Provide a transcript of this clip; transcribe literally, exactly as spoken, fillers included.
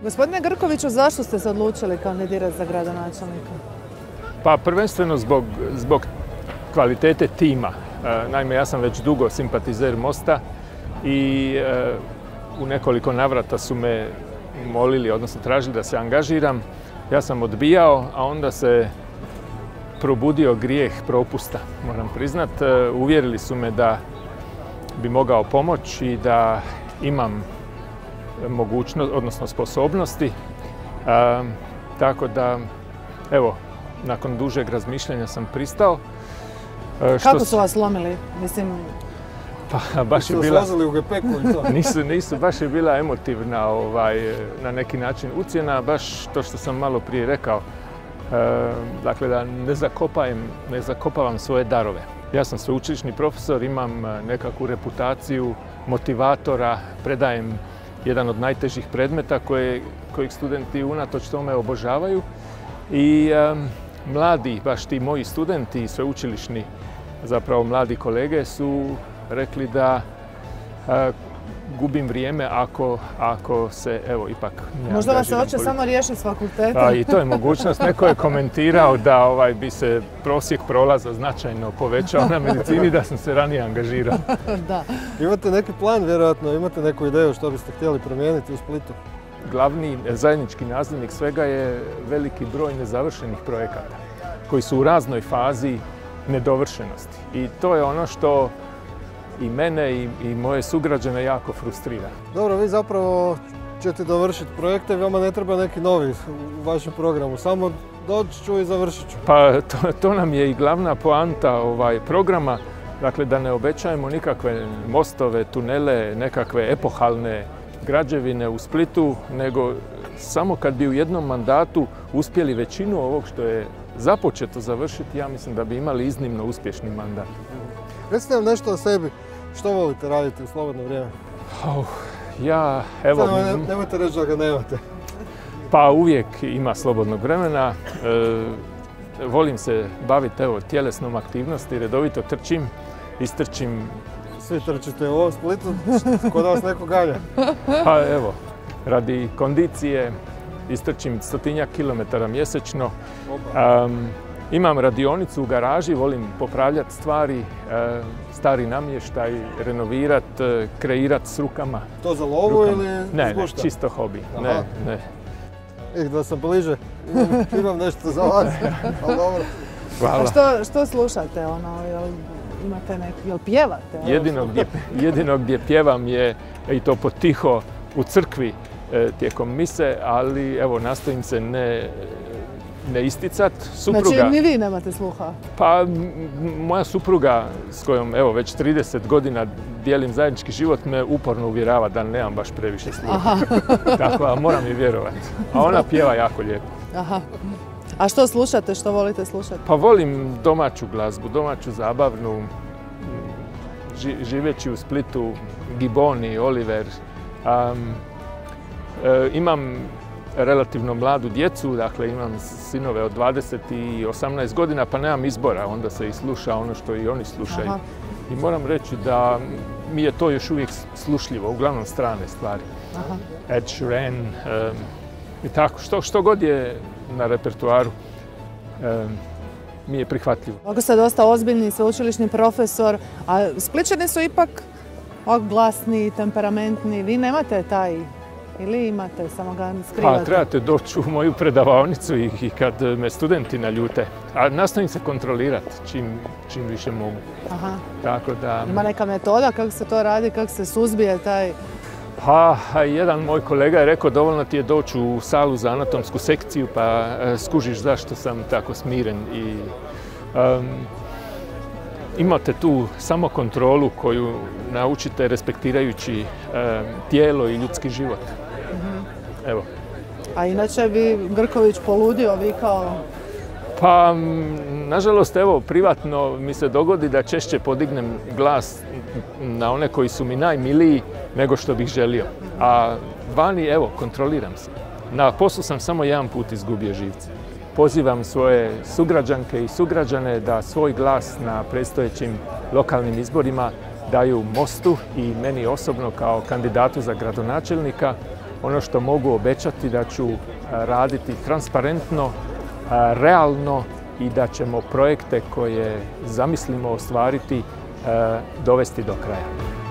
Gospodine Grkoviću, zašto ste se odlučili kandidirati za gradonačelnika? Pa prvenstveno zbog, zbog kvalitete tima. Naime, ja sam već dugo simpatizer Mosta i e, u nekoliko navrata su me molili, odnosno tražili da se angažiram. Ja sam odbijao, a onda se probudio grijeh propusta, moram priznat. Uvjerili su me da bi mogao pomoći i da imam mogućnost, odnosno sposobnosti. E, tako da, evo, nakon dužeg razmišljanja sam pristao. E, Kako su vas lomili? Mislim... Pa, baš je bila... u gepeku i to. nisu, nisu, baš je bila emotivna, ovaj, na neki način ucjena, baš to što sam malo prije rekao. E, dakle, da ne zakopavam, ne zakopavam svoje darove. Ja sam sveučilišni profesor, imam nekakvu reputaciju motivatora, predajem jedan od najtežih predmeta koje, kojeg studenti unatoč tome obožavaju. I e, mladi, baš ti moji studenti, sveučilišni, zapravo mladi kolege su rekli da e, gubim vrijeme ako, ako se, evo, ipak ne Možda vas se hoće politi... samo riješiti s fakulteta. Pa i to je mogućnost. Neko je komentirao da ovaj, bi se prosjek prolaza značajno povećao na medicini, da sam se ranije angažirao. Da. Imate neki plan, vjerojatno, imate neku ideju što biste htjeli promijeniti u Splitu? Glavni zajednički nazivnik svega je veliki broj nezavršenih projekata koji su u raznoj fazi nedovršenosti. I to je ono što i mene i, i moje sugrađane jako frustrira. Dobro, vi zapravo ćete dovršiti projekte, vama ne treba neki novi u vašem programu, samo doći ću i završit ću. Pa to, to nam je i glavna poanta ovaj, programa, dakle da ne obećajemo nikakve mostove, tunele, nekakve epohalne građevine u Splitu, nego samo kad bi u jednom mandatu uspjeli većinu ovog što je započeto završiti, ja mislim da bi imali iznimno uspješni mandat. Recite nam nešto o sebi. Što volite raditi u slobodno vrijeme? Oh, ja, evo... Samo ne, nemojte reći da ga nemate. Pa uvijek ima slobodnog vremena. E, volim se baviti, evo, tjelesnom aktivnosti, redovito trčim, istrčim... Svi trčite u ovom Splitu, kod vas neko ganja. Pa evo, radi kondicije istrčim stotinjak kilometara mjesečno. Um, Imam radionicu u garaži, volim popravljati stvari, stari namještaj, renovirati, kreirati s rukama. To za lovu rukama. ili Ne, zgušta? ne, čisto hobi. Ne, ne. Eh, da sam bliže, imam, imam nešto za vas, ali dobro. Hvala. A što, što slušate, ono, jel imate neki, jel pjevate? Jedino gdje, jedino gdje pjevam je, i to potiho, u crkvi tijekom mise, ali evo, nastojim se ne... ne isticat. Supruga, znači, ni vi nemate sluha? Pa, moja supruga s kojom, evo, već trideset godina dijelim zajednički život, me uporno uvjerava da nemam baš previše sluha. Tako, a moram je vjerovati. A ona pjeva jako lijepo. Aha. A što slušate, što volite slušati? Pa volim domaću glazbu, domaću zabavnu, ži, živeći u Splitu, Giboni, Oliver. Um, e, imam relativno mladu djecu, dakle imam sinove od dvadeset i osamnaest godina, pa nemam izbora, onda se i sluša ono što i oni slušaju. Aha. I moram reći da mi je to još uvijek slušljivo, uglavnom strane stvari. Aha. Ed Sheeran um, i tako, što, što god je na repertuaru um, mi je prihvatljivo. Ako ste dosta ozbiljni sveučilišni profesor, a Splićani su ipak glasni, temperamentni, vi nemate taj... Ili imate, samo ga skrivate? Pa, trebate doći u moju predavaonicu i, i kad me studenti naljute. A nastojim se kontrolirati čim, čim više mogu. Aha. Tako da... Ima neka metoda kako se to radi, kako se suzbije taj... Pa, jedan moj kolega je rekao dovoljno ti je doći u salu za anatomsku sekciju pa skužiš zašto sam tako smiren. I, um, imate tu samo kontrolu koju naučite respektirajući um, tijelo i ljudski život. Evo. A inače bi Grković poludio, vikao? Pa, nažalost, evo, privatno mi se dogodi da češće podignem glas na one koji su mi najmiliji nego što bih želio. A vani, evo, kontroliram se. Na poslu sam samo jedan put izgubio živce. Pozivam svoje sugrađanke i sugrađane da svoj glas na predstojećim lokalnim izborima daju Mostu i meni osobno kao kandidatu za gradonačelnika, Ono što mogu obećati da ću raditi transparentno, realno i da ćemo projekte koje zamislimo ostvariti dovesti do kraja.